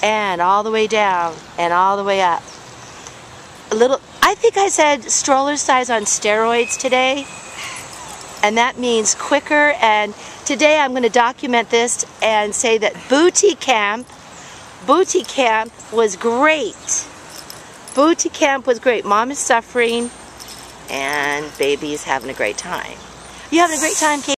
and all the way down and all the way up. I think I said stroller size on steroids today, and that means quicker. And today I'm going to document this and say that booty camp was great. Booty camp was great. Mom is suffering and baby is having a great time. You having a great time, Kate?